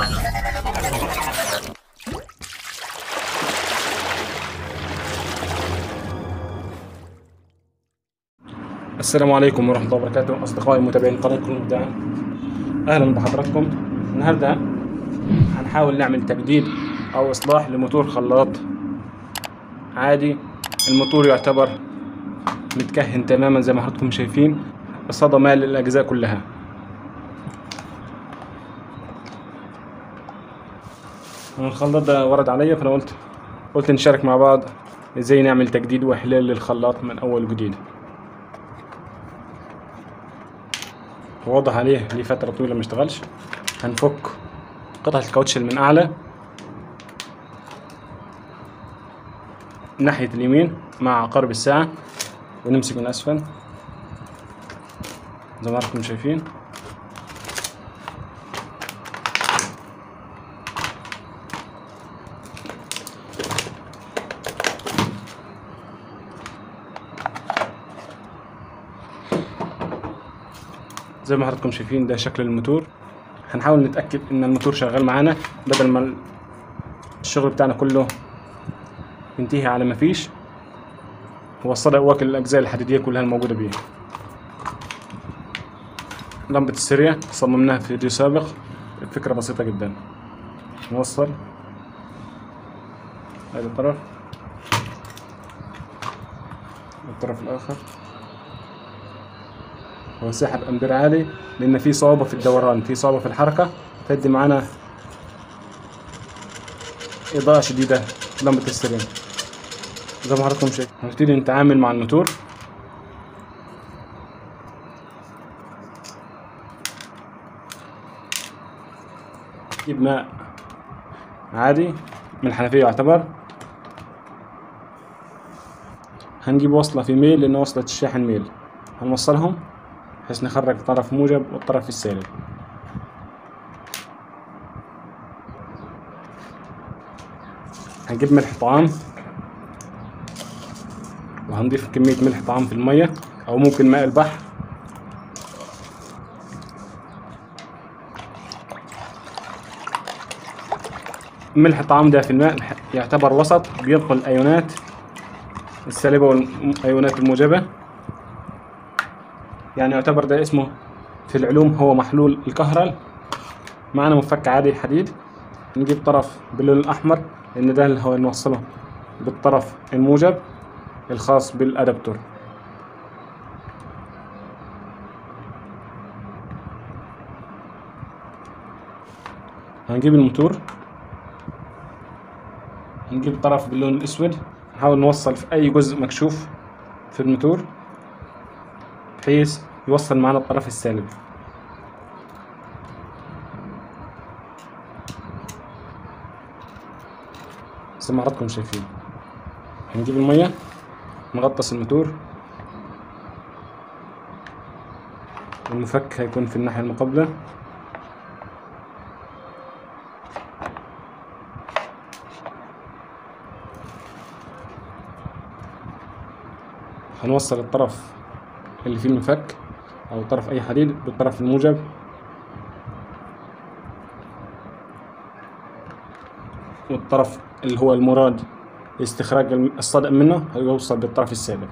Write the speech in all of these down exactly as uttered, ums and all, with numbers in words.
السلام عليكم ورحمة الله وبركاته أصدقائي متابعين قناة كل مبدع، أهلا بحضراتكم. النهاردة هنحاول نعمل تجديد أو إصلاح لموتور خلاط عادي. الموتور يعتبر متكهن تماما زي ما حضراتكم شايفين، الصدى مال للأجزاء كلها. الخلاط ده ورد عليا، فأنا قلت قلت نشارك مع بعض ازاي نعمل تجديد وإحلال للخلاط من أول وجديد. واضح عليه ليه فترة طويلة مشتغلش. هنفك قطعة الكاوتش من أعلى ناحية اليمين مع عقارب الساعة، ونمسك من أسفل زي ما حضراتكم شايفين. زي ما حضراتكم شايفين ده شكل الموتور. هنحاول نتأكد ان الموتور شغال معانا بدل ما الشغل بتاعنا كله ينتهي على ما فيش. هو الصدى واكل الاجزاء الحديدية كلها الموجودة بيه. لمبة السرية صممناها في فيديو سابق، الفكرة بسيطة جدا. نوصل هذا الطرف والطرف الاخر. هو ساحب امبير عالي لان في صعوبة في الدوران، في صعوبة في الحركة، تدي معانا اضاءة شديدة لمبة السرير زي ما حضراتكم شايفين. هنبتدي نتعامل مع الموتور. نجيب ماء عادي من الحنفية يعتبر. هنجيب وصلة في ميل لان وصلة الشاحن ميل، هنوصلهم بحيث نخرج الطرف موجب والطرف السالب. هنجيب ملح طعام وهنضيف كمية ملح طعام في المية او ممكن ماء البحر. ملح الطعام ده في الماء يعتبر وسط بينقل الايونات السالبة والايونات الموجبة، يعني يعتبر ده اسمه في العلوم هو محلول الكهرل. معنا مفك عادي حديد، نجيب طرف باللون الأحمر لأن ده اللي هو نوصله بالطرف الموجب الخاص بالأدابتور. هنجيب الموتور، هنجيب طرف باللون الأسود، نحاول نوصل في أي جزء مكشوف في الموتور بحيث يوصل معنا الطرف السالب. زي ما حضراتكم شايفين. هنجيب المية نغطس الموتور، والمفك هيكون في الناحية المقابلة. هنوصل الطرف اللي فيه المفك او طرف اي حديد بالطرف الموجب، والطرف اللي هو المراد لاستخراج الصدى منه هيوصل بالطرف السالب.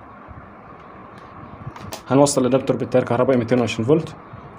هنوصل الادابتور بالتيار الكهربائي مئتين وعشرين فولت.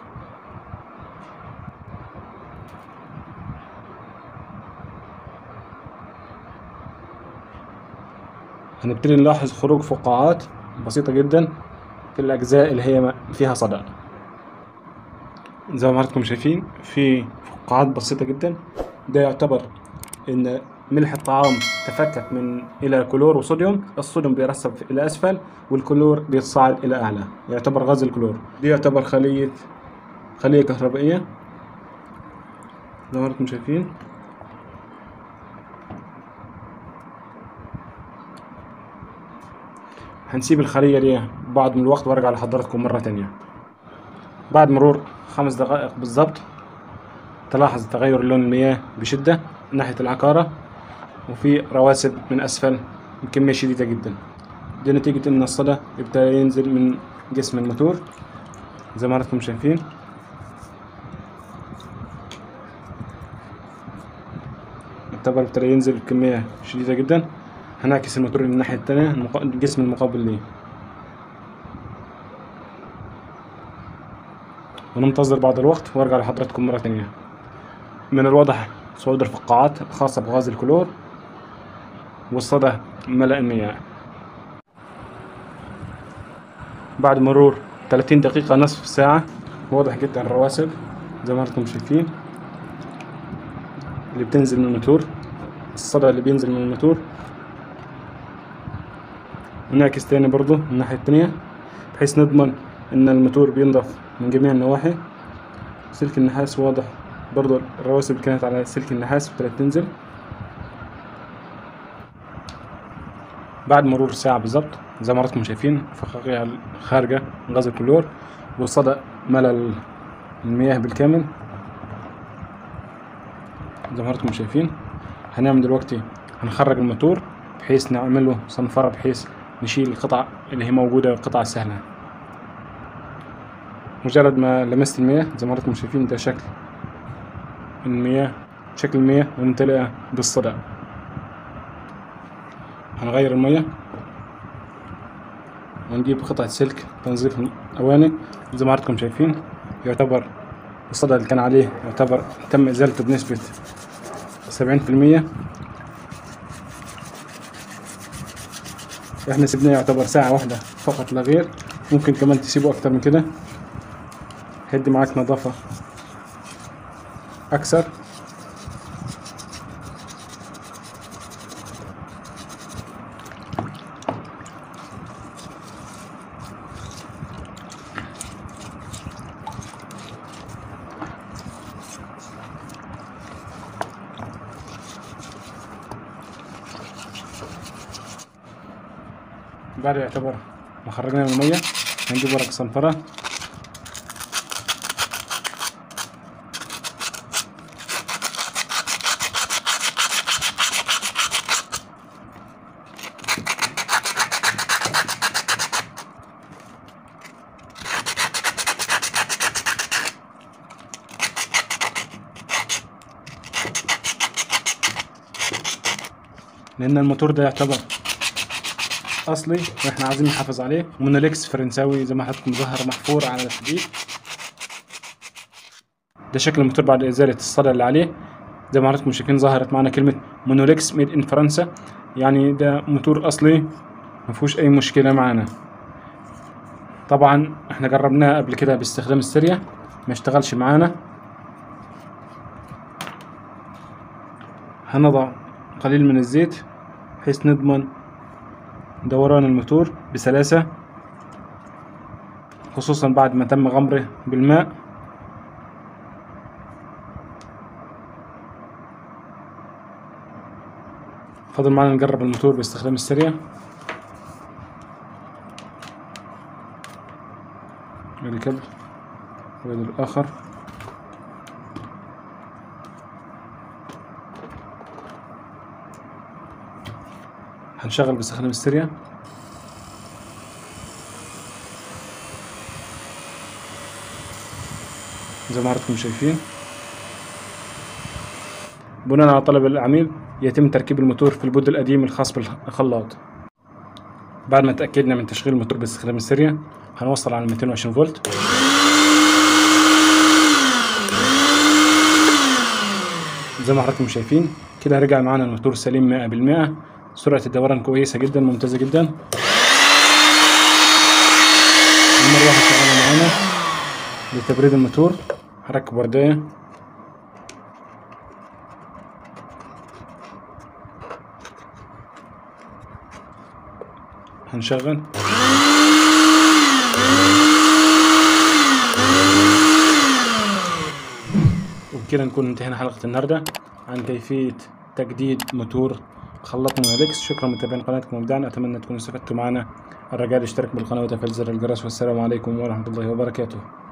هنبتدي نلاحظ خروج فقاعات بسيطة جدا في الأجزاء اللي هي فيها صدى. زي ما حضراتكم شايفين في فقاعات بسيطة جدا. ده يعتبر إن ملح الطعام تفكك من إلى كلور وصوديوم، الصوديوم بيرسب إلى أسفل والكلور بيتصاعد إلى أعلى، يعتبر غاز الكلور. دي يعتبر خلية خلية كهربائية زي ما حضراتكم شايفين. هنسيب الخلية دي بعد من الوقت وارجع لحضراتكم مرة تانية. بعد مرور خمس دقائق بالظبط تلاحظ تغير لون المياه بشدة ناحية العكارة، وفي رواسب من أسفل بكمية شديدة جدا. دي نتيجة إن الصدى يبدأ ينزل من جسم الموتور زي ما حضراتكم شايفين. يعتبر ابتدى ينزل بكمية شديدة جدا. هنعكس الموتور للناحية التانية، الجسم المقابل ليه، وننتظر بعض الوقت وارجع لحضراتكم مرة تانية. من الواضح صعود الفقاعات الخاصة بغاز الكلور، والصدى ملأ المياه. بعد مرور ثلاثين دقيقة نصف ساعة، واضح جدا الرواسب زي ما انتم شايفين اللي بتنزل من الموتور، الصدى اللي بينزل من الموتور. ونعكس تاني برضو من الناحية التانية بحيث نضمن ان الموتور بينضف من جميع النواحي. سلك النحاس واضح برضو، الرواسب اللي كانت على سلك النحاس ابتدت تنزل. بعد مرور ساعة بالظبط زي ما حضراتكم شايفين فقاقيع خارجة من غاز الكلور، والصدى ملأ المياه بالكامل زي ما حضراتكم شايفين. هنعمل دلوقتي هنخرج الموتور بحيث نعمله صنفرة بحيث نشيل القطع اللي هي موجودة، القطع السهلة. مجرد ما لمست المياه زي ما حضراتكم شايفين ده شكل المياه، شكل المياه ممتلئة بالصدى. هنغير المياه ونجيب قطعة سلك تنظيف أواني زي ما حضراتكم شايفين. يعتبر الصدى اللي كان عليه يعتبر تم إزالته بنسبة سبعين في المية. احنا سيبناه يعتبر ساعة واحدة فقط لا غير، ممكن كمان تسيبه أكتر من كده هيدي معاك نظافة أكثر. بعد يعتبر ما خرجنا من المية هنجيب ورق صنفرة لأن الموتور ده يعتبر أصلي وإحنا عايزين نحافظ عليه. مونوليكس فرنساوي زي ما حضراتكم ظهر محفور على الحديد. ده شكل الموتور بعد إزالة الصدى اللي عليه. زي ما حضراتكم شايفين ظهرت معنا كلمة مونوليكس ميد إن فرنسا، يعني ده موتور أصلي مفيهوش أي مشكلة معانا. طبعا إحنا جربناه قبل كده باستخدام السريع ما اشتغلش معانا. هنضع قليل من الزيت بحيث نضمن دوران الموتور بسلاسة، خصوصا بعد ما تم غمره بالماء. فضل معنا نجرب الموتور باستخدام السريع. ادي كبل وادي الاخر. هنشغل باستخدام السريع. زي ما حضراتكم شايفين بناء على طلب العميل يتم تركيب الموتور في البود القديم الخاص بالخلاط. بعد ما تأكدنا من تشغيل الموتور باستخدام السريع هنوصل على مئتين وعشرين فولت. زي ما حضراتكم شايفين كده رجع معانا الموتور سليم مئة بالمئة. سرعة الدوران كويسة جدا ممتازة جدا. المروحة شغالة معانا لتبريد الموتور. هركب وردية هنشغل. وبكده نكون انتهينا حلقة النهاردة عن كيفية تجديد موتور خلاط مونوليكس. شكرا متابعين قناتكم ومبدعنا، اتمنى تكونوا استفدتوا معنا. الرجاء الاشتراك بالقناة وتفعيل زر الجرس، والسلام عليكم ورحمة الله وبركاته.